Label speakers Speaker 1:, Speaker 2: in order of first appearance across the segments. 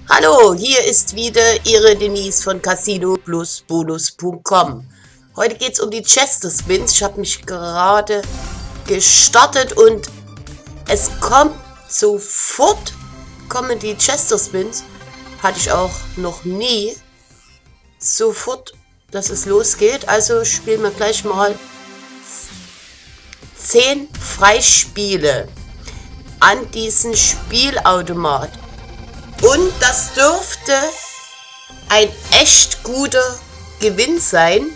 Speaker 1: Hallo, hier ist wieder Ihre Denise von CasinoPlusBonus.com. Heute geht es um die Chester Spins. Ich habe mich gerade gestartet und es kommt sofort, kommen die Chester Spins. Hatte ich auch noch nie. Sofort, dass es losgeht. Also spielen wir gleich mal 10 Freispiele an diesen Spielautomat. Und das dürfte ein echt guter Gewinn sein.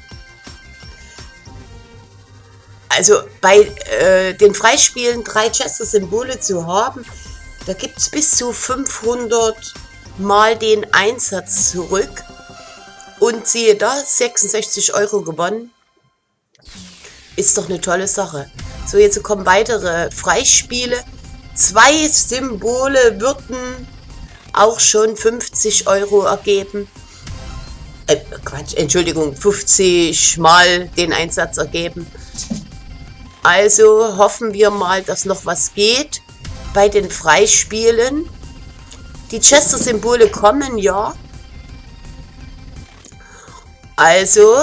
Speaker 1: Also bei den Freispielen 3 Chester-Symbole zu haben, da gibt es bis zu 500 Mal den Einsatz zurück. Und siehe da, 66 Euro gewonnen. Ist doch eine tolle Sache. So, jetzt kommen weitere Freispiele. 2 Symbole würden auch schon 50 Euro ergeben. Quatsch, Entschuldigung, 50 Mal den Einsatz ergeben. Also hoffen wir mal, dass noch was geht bei den Freispielen. Die Chester-Symbole kommen, ja. Also,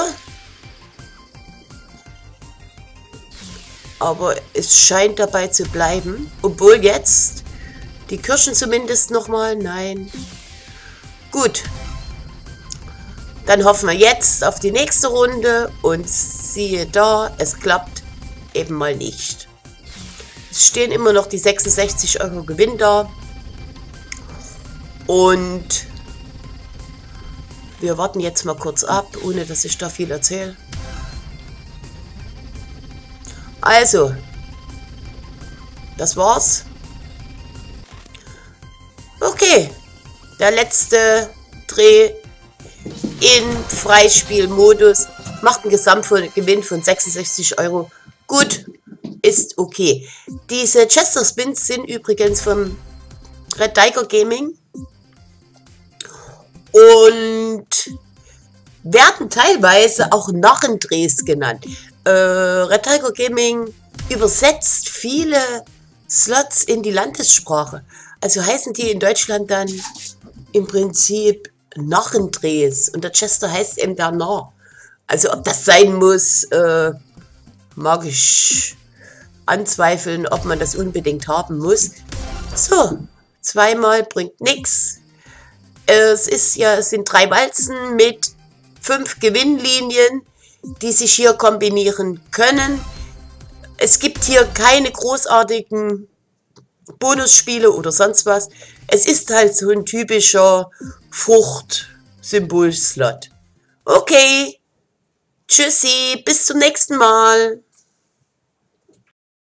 Speaker 1: aber es scheint dabei zu bleiben, obwohl jetzt die Kirschen zumindest nochmal, nein. Gut, dann hoffen wir jetzt auf die nächste Runde und siehe da, es klappt eben mal nicht. Es stehen immer noch die 66 Euro Gewinn da und wir warten jetzt mal kurz ab, ohne dass ich da viel erzähle. Also, das war's. Okay, der letzte Dreh in Freispielmodus macht einen Gesamtgewinn von 66 Euro. Gut, ist okay. Diese Chester Spins sind übrigens vom Red Tiger Gaming und werden teilweise auch Narrendrehs genannt. Red Tiger Gaming übersetzt viele Slots in die Landessprache. Also heißen die in Deutschland dann im Prinzip Narrendrehs. Und der Chester heißt eben der Narr. Also ob das sein muss, mag ich anzweifeln, ob man das unbedingt haben muss. So, 2-mal bringt nichts. Es sind 3 Walzen mit 5 Gewinnlinien, die sich hier kombinieren können. Es gibt hier keine großartigen Bonusspiele oder sonst was. Es ist halt so ein typischer Frucht-Symbol-Slot. Okay, tschüssi, bis zum nächsten Mal.